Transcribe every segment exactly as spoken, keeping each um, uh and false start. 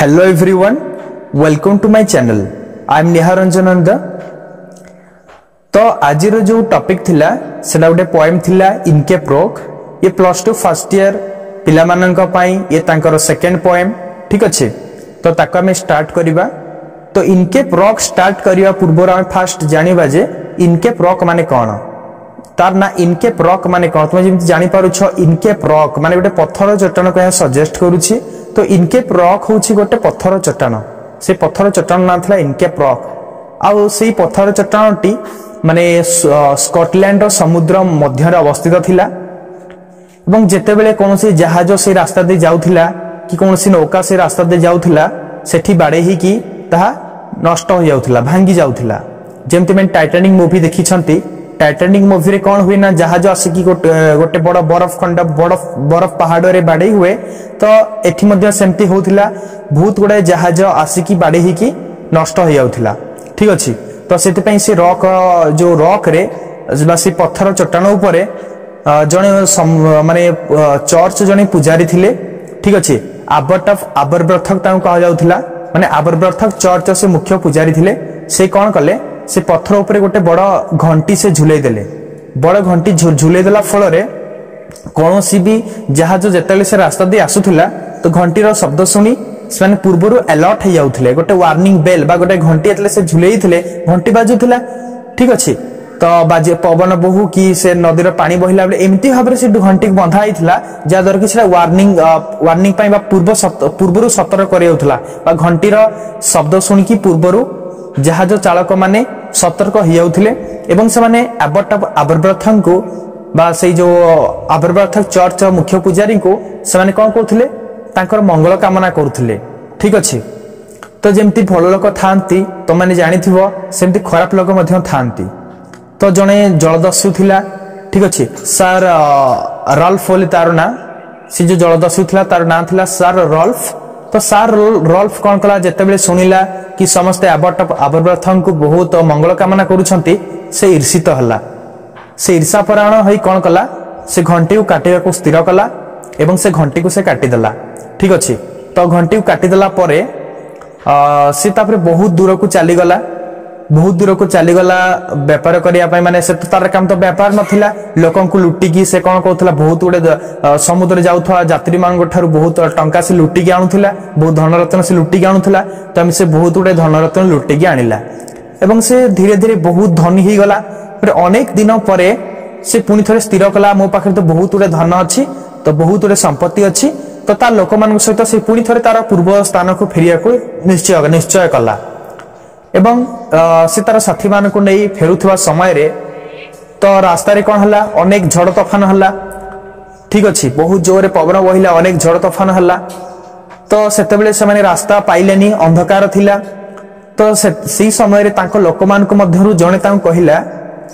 Hello everyone, welcome to my channel. I am Niharanjan Nanda. तो आज जो topic थिला सेटा गोटे पोएम थिला इनके प्रोक ये प्लस टू फर्स्ट ईयर पिला मानन का पाई ये तांकर सेकंड पोएम ठीक अच्छे तो ताका में स्टार्ट करिबा। तो इनके प्रोक स्टार्ट करिया पूर्व हम फास्ट जानिबा जे इनके प्रोक माने कोन तार ना इनके प्रोक माने कोन तुम जेमति जानि पारु छ इनके प्रोक माने गोटे पत्थर चट्टान को सजेस्ट करूछि। तो इनके प्रोक होछि गोटे पत्थर चट्टान से पत्थर चट्टान ना थिला इनके प्रोक आउ सेही पत्थर चट्टानटी माने स्कॉटलैंड समुद्र मध्य अवस्थित थिला एवं जेते बेले कोनोसी जहाज से रास्ता दे जाउथिला कि कोनोसी नौका से रास्ता दे जाउथिला सेठी बाडे ही कि ताहा नष्ट हो जाउथिला भांगी जाउथिला। जेमति में टाइटैनिक मूवी देखि छंती टाइटैनिक मूवी रे कोन हुई ना जहाज आसिकी गोटे गोटे बड़ बरफ खंड बरफ बरफ पहाड़ रे बाडे हुए तो एठी मध्ये सेमति होथिला बहुत गुडे जहाज आसिकी बाडे ही कि नष्ट हो जाउथिला ठीक अछि। तो से से रॉक जो रॉक रे से पत्थर चट्टान उपरे जने माने चर्च जने पुजारी थिले ठीक अच्छे आबर्ट ऑफ आबरब्रथक कहा जाउथिला माने आबरब्रथक चर्च से मुख्य पुजारी थिले से कौन कले से पत्थर उपरे गोटे बड़ घंटी से झुलै देले बड़ घंटी झुलै देला फल रे कोनोसी भी जहाज जेतेले से रास्ता दे आसुथिला तो घंटीर शब्द सुनी से पूर्वर अलर्ट हो जाउथिले गोटे वार्निंग बेल बा गोटे घंटी एतले से झुलेई थिले घंटी बाजुथिला ठीक अछि। तो बाजे पवन बहु कि से नदीर पानी बहिला बेले एमती भाबरे से घंटी बंधा आइथिला जा दर कि से वार्निंग वार्निंग पई बा पूर्व पूर्वर सतर्क करियउथिला बा घंटीर शब्द सुनि कि पूर्वर जहाज चालक माने सतर्क हो जाउथिले एवं से माने आबर्ट ऑफ आबरब्रथन को बा से जो आबरब्रथक चर्च मुख्य पुजारी को से माने कोन करथिले तांकर मंगल कामना करुथिले ठीक अछि। तो जेमती भल लोक थांती तो माने जानिथिबो सेमती खराब लोक मध्य थांती। तो जने जलदस्यु थिला ठीक अछि सर रल्फ बोली तार ना से जो जलदस्यु थिला तार ना थिला सर रल्फ। तो सर रल्फ कोन कला जेते बेले सुनिला कि समस्त आबर्ट आबरब्रथन को बहुत मंगल कामना करूछंती से ईर्षित हला से ईर्षा परायण होई कोन कला से घंटी को काटिया को स्थिर कला एवं से घंटी को से काटी देला ठीक अच्छे। तो घंटी को काटिदेला परे सी तापरे बहुत दूर को चली गला बहुत दूर को चली गला व्यापार करिया पई माने से तार काम तो व्यापार नथिला लोकन को लुटी की से कोन कहथला बहुत गुडे समुद्र जाउथवा यात्री मान ठारू बहुत टंका से लुटी के आनुथिला बहुत धन रत्न से लुटी के आनुथिला तो हम से बहुत गुडे धन रत्न लुटी के आनिला एवं से धीरे धीरे बहुत धनी ही गला फिर अनेक दिन परे से पुनी थरे स्थिर कला मो पाखरे तो बहुत गुडे धन अछि तो बहुत गुडे संपत्ति अछि तो तार लोक मान सहित से पुणी थरे तार पूर्व स्थान को फेरिया को निश्चय निश्चय कला एवं से तार साथी मान को नहीं फेरुथवा समय रे तो रास्ता रे कोन हला अनेक झड़ तूफान हला ठीक अछि बहुत जोरे पवन बहिला अनेक झड़ तूफान हला। तो सेते बेले से माने रास्ता पाइलेनी अंधकार थिला तो से समय रे तांको लोक मान को मध्यरु जणे तां कहिला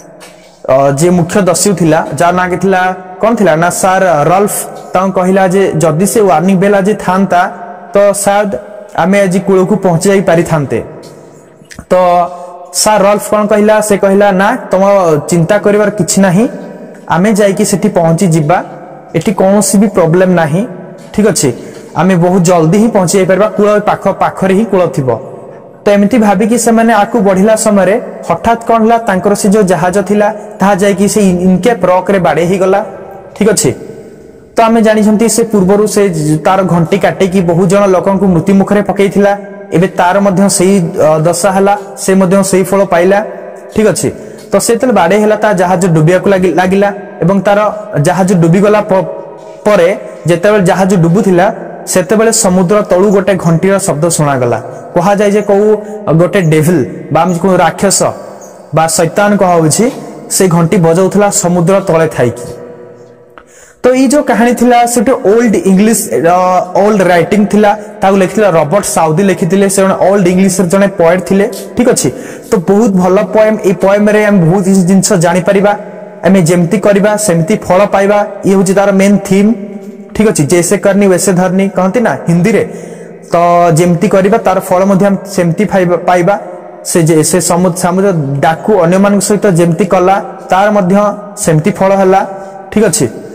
जे मुख्य दस्यु थिला जार ना के थिला कोन थिला ना सर रल्फ तां कहिला जे जदी से वार्निंग बेल आज थांता तो शायद आमे आज कुळ को पहुंच जाई पारि थांते। तो सर रल्फ कोन कहिला से कहिला ना तुम चिंता करिवार किछि नाही आमे जाई कि सेठी पहुंची जिबा एठी कोनोसी भी प्रॉब्लम नाही ठीक अछि आमे बहुत जल्दी ही पहुंच जाई परबा कुळ पाख पाखरे ही कुळ थिबो। तो एमती भाबी कि से माने आकु बढ़िला समय रे हठात कोन हला तांकर से जो जहाज थिला ता जाई कि से इनके प्रॉक रे बाडे ही गला ठीक अछि। तो आमे जानि छंती से पूर्वरु से तार घंटी काटे कि बहुत जन लोकन को मृत्यु मुखरे पकैथिला एबे तार मध्य सही दशा हला से मध्य सही फल पाइला ठीक अछि। तो सेतल बाडे हला ता जहाज डुबिया को लागिला एवं तार जहाज डुबी गला परे जेतेबेले जहाज डुबुथिला सेतेबेले समुद्र तळु गोटे घंटीर शब्द सुना गला कहा जाय जे को गोटे डेविल बा को राक्षस बा शैतान कहा होछि से घंटी बजाउथला समुद्र तळे थाई कि। तो ये जो कहानी थिला से ओल्ड इंग्लिश ओल्ड राइटिंग थिला ताको लिखिला रॉबर्ट साउदी लिखिथिले से ओल्ड इंग्लिश जने पोएट थिले ठीक अछि। तो बहुत भलो पोएम ए पोएम रे हम बहुत जिंस जानि परिबा एमे जेमती करबा सेमती फल पाइबा ये होछि तार मेन थीम ठीक अछि। जैसे करनी वैसे धरनी कहंती ना हिंदी रे तो जेमती करबा तार फल मध्ये हम सेमती पाइबा से जैसे समुद्र समुद्र डाकू अन्य मान सहित जेमती कला तार मध्ये सेमती फल हला ठीक अछि।